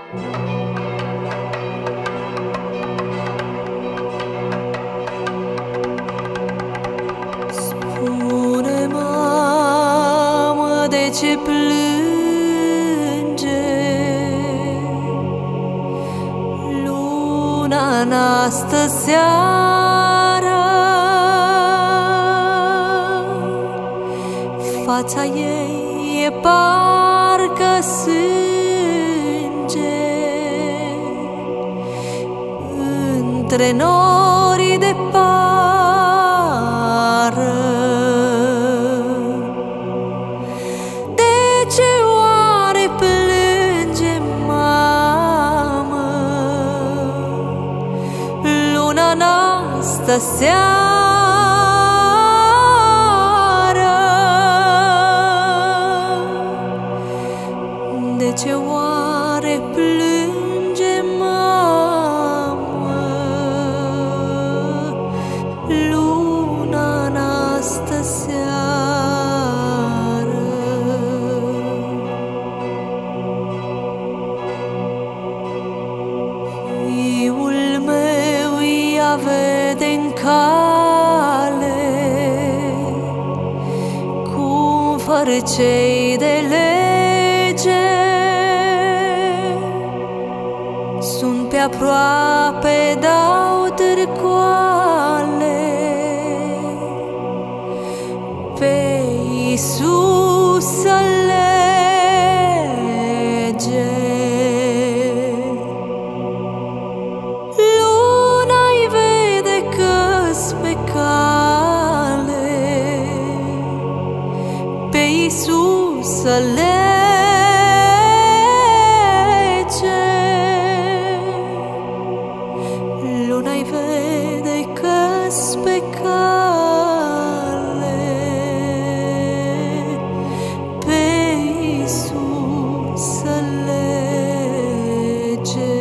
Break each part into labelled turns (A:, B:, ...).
A: Spune, mamă, de ce plânge luna în astă seară? Fața ei e parcă sânge între norii de pară. De ce oare plânge, mamă, luna în astă seară? De ce oare plânge, mamă, luna în astă seară? Fiul meu ea vede-n cale cum fărcei de lege. Sunt pe aproape, dau târcoale pe Iisus să lege. Luna-i vede că-s pe cale pe Iisus să lege. Luna-i vede că-s pe cale pe Iisus să lege.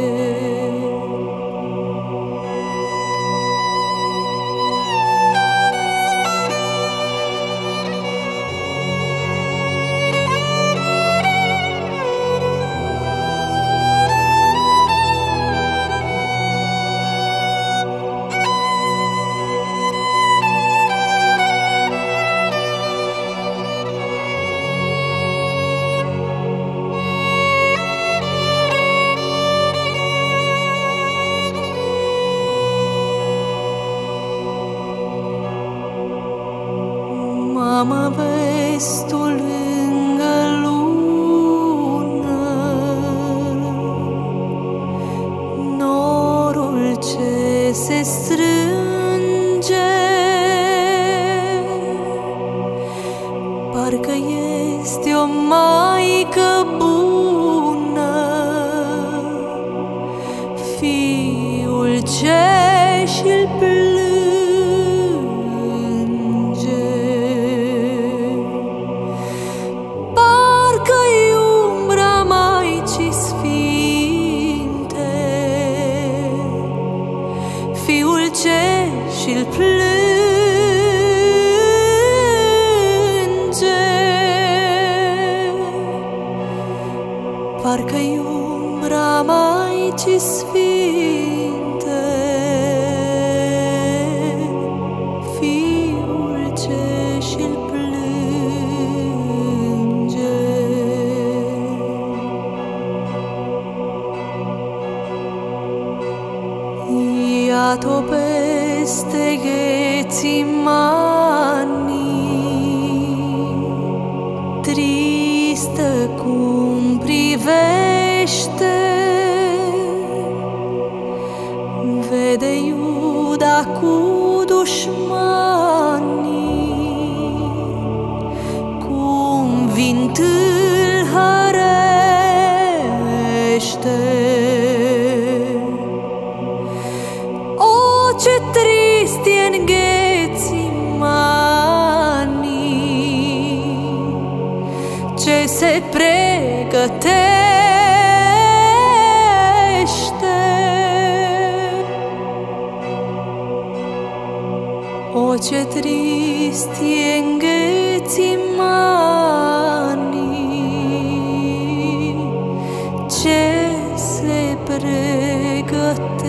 A: Mamă, vezi tu lângă lună norul ce se strânge, parcă este o maică bună, fiul ce și-l plânge. Fiul ce și-l plânge, parcă-i umbra Maicii Sfinte. Fiul ce și-l plânge. Iată peste Ghețimani, tristă cum privește, vede Iuda cu dușmanii, cum vin tâlhărește. Ce trist e-n Ghețimani, ce se pregătește. O, ce trist e-n Ghețimani, ce regătește.